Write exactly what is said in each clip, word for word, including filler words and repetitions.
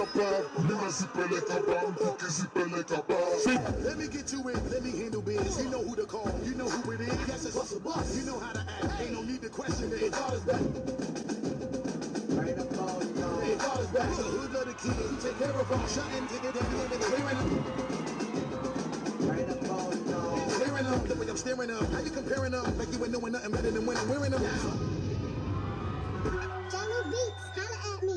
Let me get you in, let me handle biz. You know who to call, you know who it is. Yes, it's a boss. You know how to act, ain't no need to question it. It's all is back. Right up on y'all. It's all is back. So who got the kid? Take care of them. Shut and take it down and clearing them. Right up on y'all. Clearing them, the way I'm staring up. How you comparing them? Like you ain't knowing nothing better than when I'm wearing them. Jello Beats, holla at me.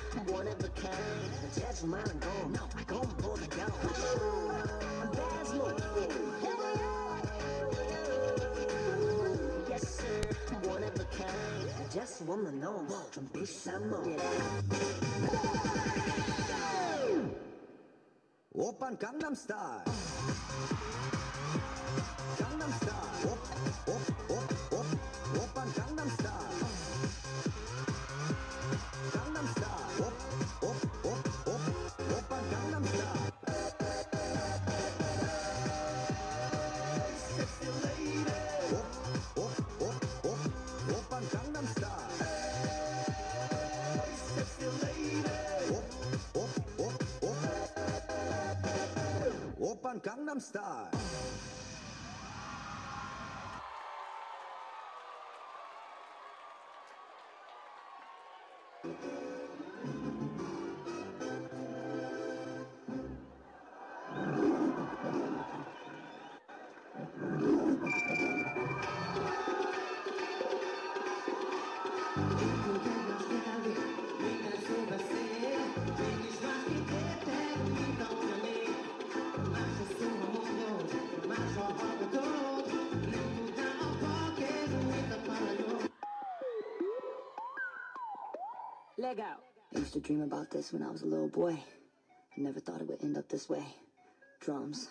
one of a kind. Just mine and go, no, I go and pull the gun. That's no yes, sir, one of a kind. Just wanna know, 좀 비싼 뭐. 오빤 강남스타일 강남스타일 오오오오 오빤 강남스타일 강남스타일 오오오오 오빤 강남스타일 Sexy lady. 오오오오 오빤 강남스타일 Sexy lady. 오오오오 오빤 강남스타일 I used to dream about this when I was a little boy. I never thought it would end up this way. Drums.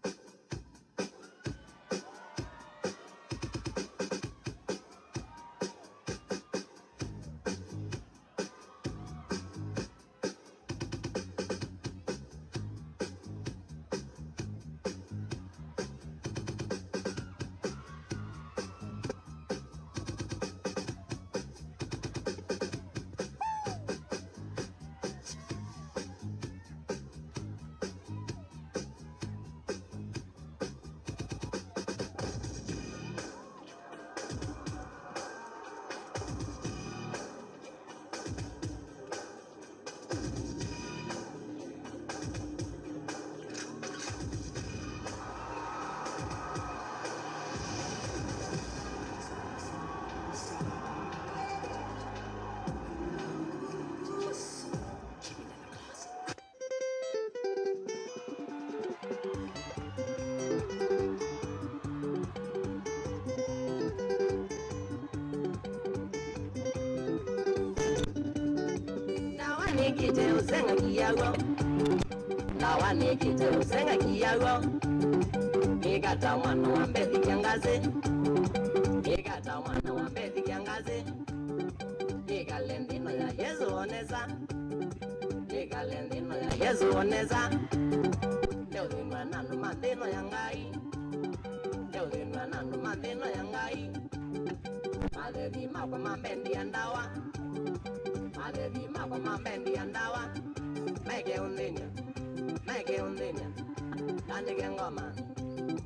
Now I need you to sing a kiago. You got a one no one bet the yangazi. You got a one no one bet the yangazi. You got Lendino, yes, Onesa. You got Lendino, yes, Onesa. Delvin Ranano Mandino Yangai. Delvin Ranano Mandino Yangai. Mother the Mapama Bendi and Dawa. Mother the Mapama Bendi and Dawa. Make it on linear. Make it on linear. Dandigangoma.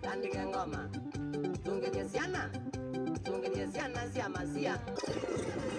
Dandigangoma. Tunga de Siana. Tunga de Siana Siamasia.